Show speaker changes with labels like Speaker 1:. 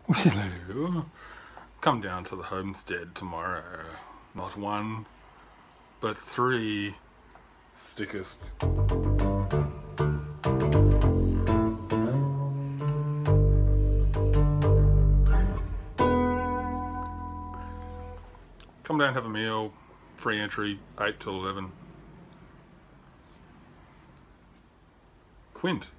Speaker 1: Hello. Come down to the homestead tomorrow. Not one, but 3 stickers. Come down, have a meal. Free entry, 8 till 11. Quint.